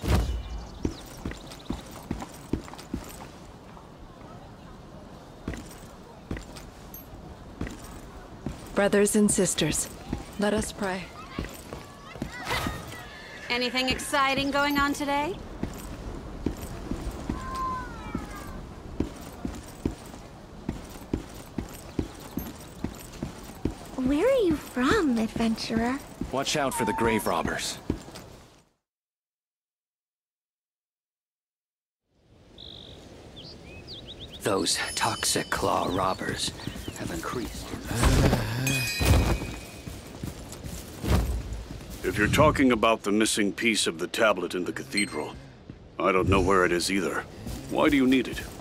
Brothers and sisters, let us pray. Anything exciting going on today? Where are you from, adventurer? Watch out for the grave robbers. Those toxic claw robbers have increased. If you're talking about the missing piece of the tablet in the cathedral, I don't know where it is either. Why do you need it?